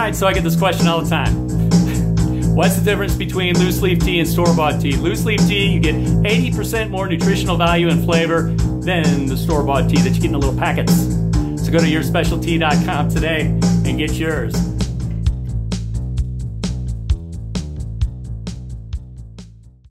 right, so I get this question all the time. What's the difference between loose leaf tea and store-bought tea? Loose leaf tea, you get 80% more nutritional value and flavor than the store-bought tea that you get in the little packets. So go to yourspecialty.com today and get yours.